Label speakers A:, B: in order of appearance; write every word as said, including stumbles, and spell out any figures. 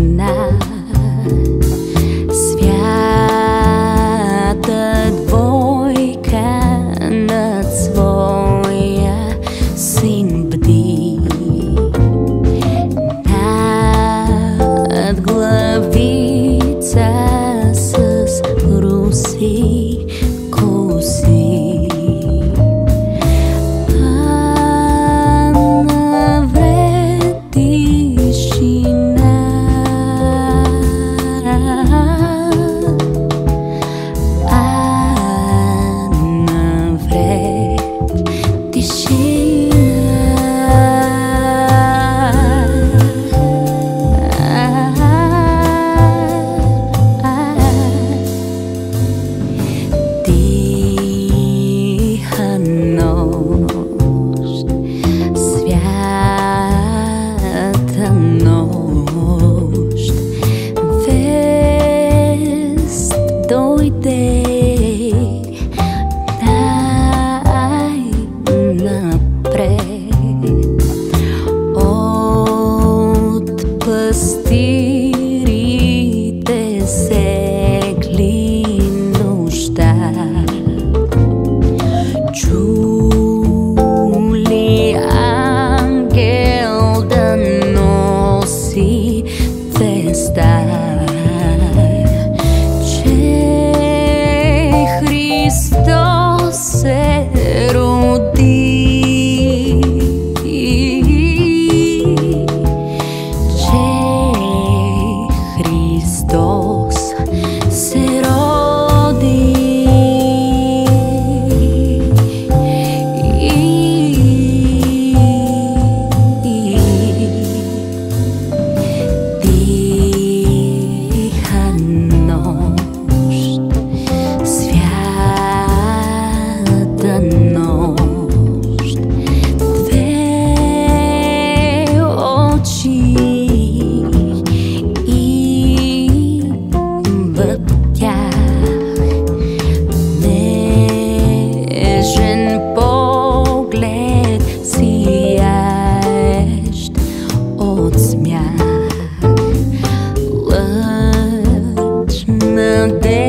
A: тишина. Свята двойка над своя син бди. Над главица с руси, коси. А навред тишина. А навред тишина. Тиха нощ, свята нощ, вест дойде, най-напред от пастирите, секли, нощта. Чули ангел да носи вестта, че Христос се роди, че Христос се роди. Тиха нощ, свята нощ, две очи и в тях нежен поглед, сияещ от смях. Лъч надежда